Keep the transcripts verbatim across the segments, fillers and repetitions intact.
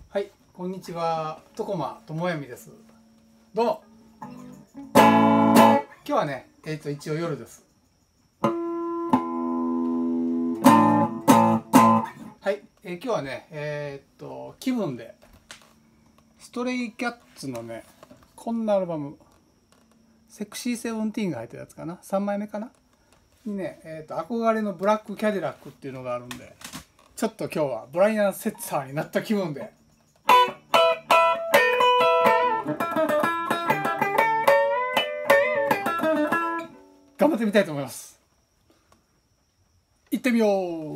はい、こんにちは。床間智闇です。どうも。今日はね、えっと一応夜です。はい、えー、今日はね、えー、っと気分でストレイキャッツのね、こんなアルバム、セクシーセブンティーンが入ってるやつかな、さんまいめかなにね、えー、っと憧れのブラックキャディラックっていうのがあるんで、ちょっと今日はブライアン・セッツァーになった気分で。頑張ってみたいと思います。行ってみよう。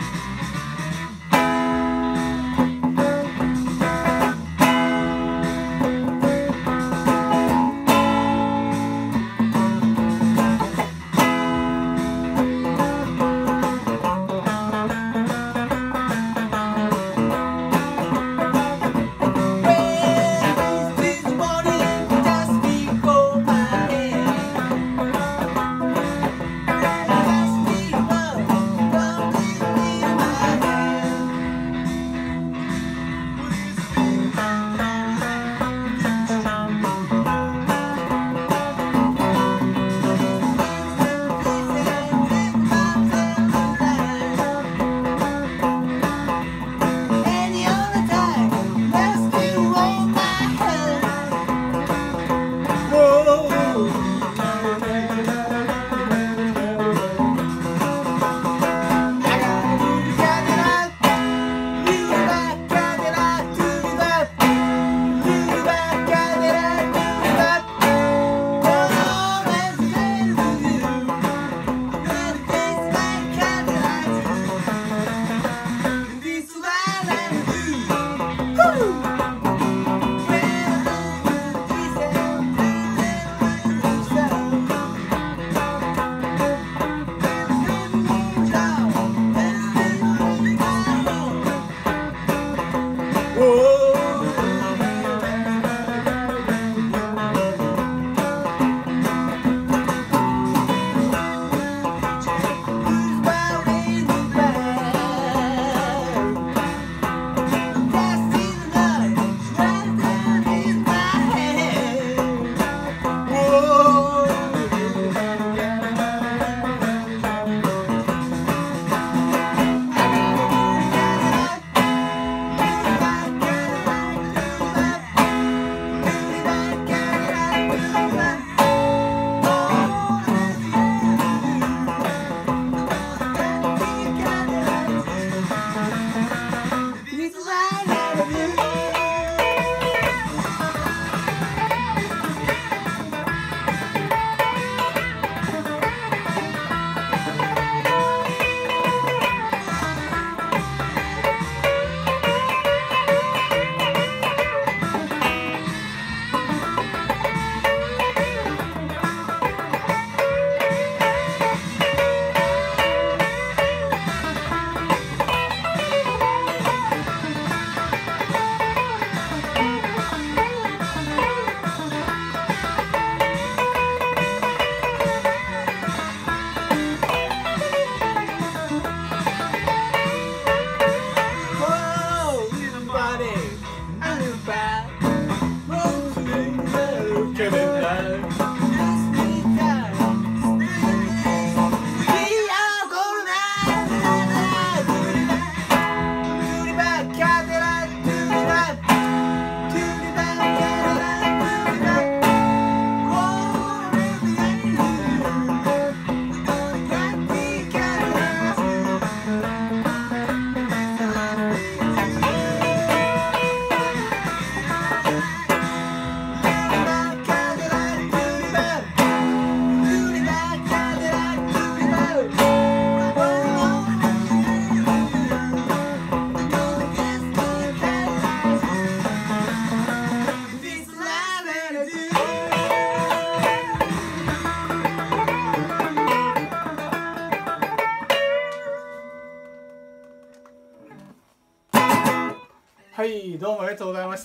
はい、どうもありがとうございました。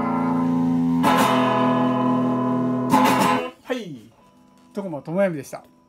はい、床間智闇でした。